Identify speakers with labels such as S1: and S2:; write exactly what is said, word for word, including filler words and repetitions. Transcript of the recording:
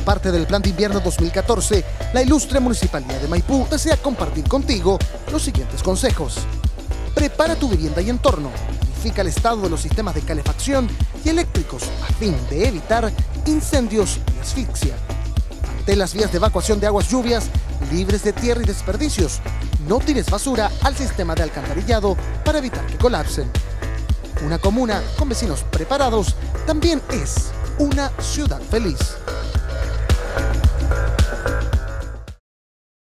S1: parte del Plan de Invierno dos mil catorce, la ilustre Municipalidad de Maipú desea compartir contigo los siguientes consejos. Prepara tu vivienda y entorno. Verifica el estado de los sistemas de calefacción y eléctricos a fin de evitar incendios y asfixia. Mantén las vías de evacuación de aguas lluvias libres de tierra y desperdicios. No tires basura al sistema de alcantarillado para evitar que colapsen. Una comuna con vecinos preparados también es una ciudad feliz.